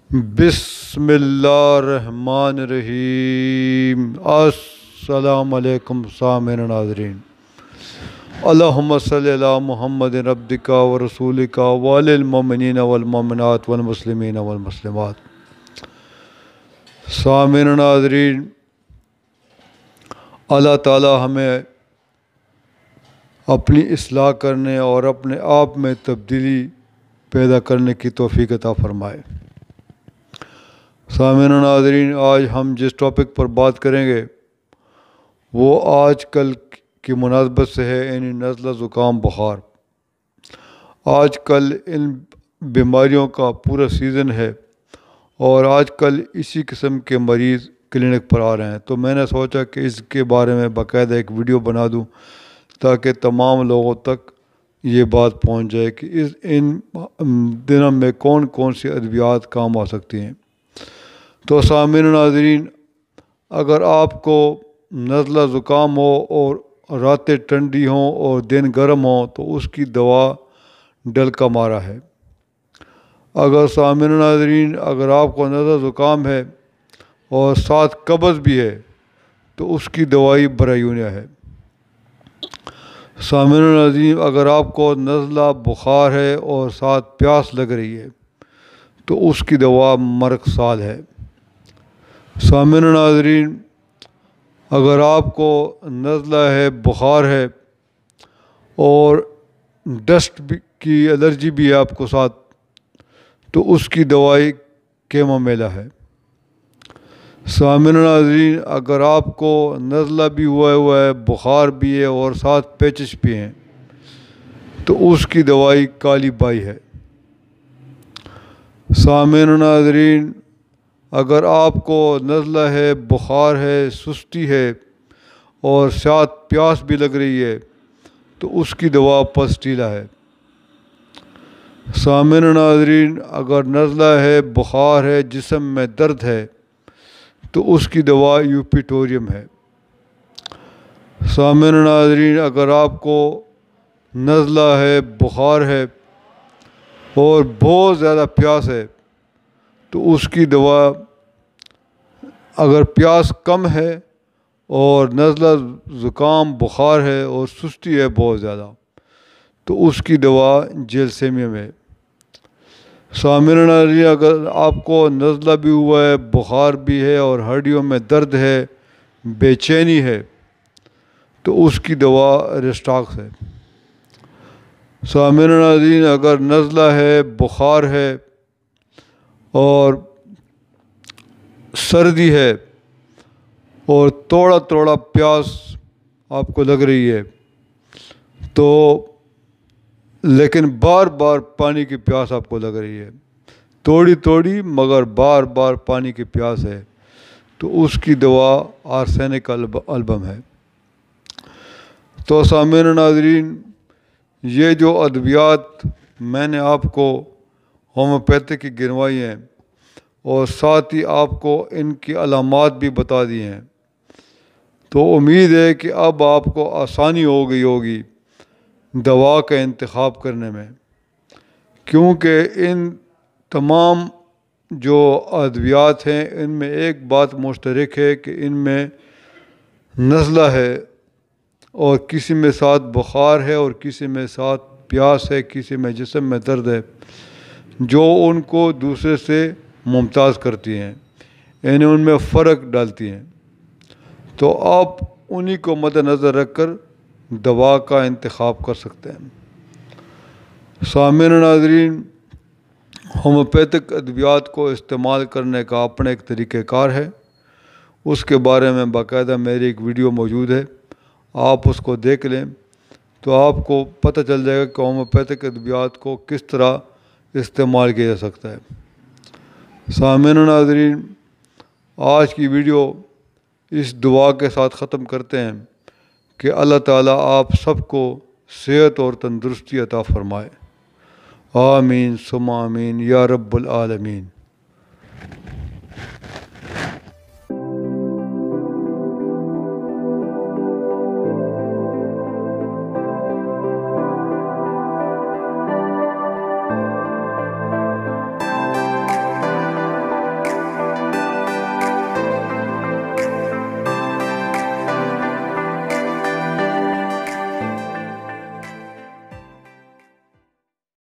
بسم اللہ الرحمن الرحیم۔ السلام علیکم سامعین ناظرین، اللہم صلی علی محمد عبدک و رسولک وعلی المؤمنین والمؤمنات والمسلمین والمسلمات۔ سامعین ناظرین، اللہ تعالی ہمیں اپنی اصلاح کرنے اور اپنے آپ میں تبدیلی پیدا کرنے کی توفیق عطا فرمائے۔ سامعین و ناظرین، آج ہم جس ٹاپک پر بات کریں گے وہ آج کل کی مناسبت سے ہے، یعنی نزلہ، زکام، بخار۔ آج کل ان بیماریوں کا پورا سیزن ہے اور آج کل اسی قسم کے مریض کلینک پر آ رہے ہیں، تو میں نے سوچا کہ اس کے بارے میں باقاعدہ ایک ویڈیو بنا دوں تاکہ تمام لوگوں تک یہ بات پہنچ جائے کہ ان دنوں میں کون کون سی ادویات کام آ سکتی ہیں۔ تو سامعین ناظرین، اگر آپ کو نزلہ زکام ہو اور راتیں ٹھنڈی ہوں اور دن گرم ہوں تو اس کی دوا ڈل کا مارا ہے۔ اگر سامعین ناظرین، اگر آپ کو نزلہ زکام ہے اور ساتھ قبض بھی ہے تو اس کی دوائی برایونیا ہے۔ سامعین ناظرین، اگر آپ کو نزلہ بخار ہے اور ساتھ پیاس لگ رہی ہے تو اس کی دوا مرگ سال ہے۔ سامعین ناظرین، اگر آپ کو نزلہ ہے، بخار ہے اور ڈسٹ کی الرجی بھی ہے آپ کو ساتھ، تو اس کی دوائی کیمومیلا ہے۔ سامعین ناظرین، اگر آپ کو نزلہ بھی ہوا ہے، بخار بھی ہے اور ساتھ پیچش بھی ہیں تو اس کی دوائی کالی بائی ہے۔ سامعین ناظرین، اگر آپ کو نزلہ ہے، بخار ہے، سستی ہے اور ساتھ پیاس بھی لگ رہی ہے تو اس کی دوا پسٹیلا ہے۔ سامعین ناظرین، اگر نزلہ ہے، بخار ہے، جسم میں درد ہے تو اس کی دوا یوپیٹوریم ہے۔ سامعین ناظرین، اگر آپ کو نزلہ ہے، بخار ہے اور بہت زیادہ پیاس ہے تو اس کی دوا، اگر پیاس کم ہے اور نزلہ زکام بخار ہے اور سستی ہے بہت زیادہ تو اس کی دوا جیلسیمیم ہے۔ سامعین ناظرین، اگر آپ کو نزلہ بھی ہوا ہے، بخار بھی ہے اور ہڈیوں میں درد ہے، بے چینی ہے تو اس کی دوا ریسٹاکس ہے۔ سامعین ناظرین، اگر نزلہ ہے، بخار ہے اور سردی ہے اور تھوڑا تھوڑا پیاس آپ کو لگ رہی ہے تو لیکن بار بار پانی کی پیاس آپ کو لگ رہی ہے، تھوڑی تھوڑی مگر بار بار پانی کی پیاس ہے تو اس کی دوا آرسینک البم ہے۔ تو سامعین ناظرین، یہ جو ادویات میں نے آپ کو ہومیوپیتھی کی گنوائی ہیں اور ساتھ ہی آپ کو ان کی علامات بھی بتا دی ہیں، تو امید ہے کہ اب آپ کو آسانی ہو گئی ہوگی دوا کا انتخاب کرنے میں، کیونکہ ان تمام جو ادویات ہیں ان میں ایک بات مشترک ہے کہ ان میں نزلہ ہے اور کسی میں ساتھ بخار ہے اور کسی میں ساتھ پیاس ہے، کسی میں جسم میں درد ہے، جو ان کو دوسرے سے ممتاز کرتی ہیں، یعنی ان میں فرق ڈالتی ہیں۔ تو آپ انہی کو مد نظر رکھ کر دوا کا انتخاب کر سکتے ہیں۔ سامعین ناظرین، ہومیوپیتھک ادویات کو استعمال کرنے کا اپنا ایک طریقہ کار ہے، اس کے بارے میں باقاعدہ میری ایک ویڈیو موجود ہے، آپ اس کو دیکھ لیں تو آپ کو پتہ چل جائے گا کہ ہومیوپیتھک ادویات کو کس طرح استعمال کیا جا سکتا ہے۔ سامعین ناظرین، آج کی ویڈیو اس دعا کے ساتھ ختم کرتے ہیں کہ اللہ تعالیٰ آپ سب کو صحت اور تندرستی عطا فرمائے۔ آمین ثم آمین یا رب العالمین۔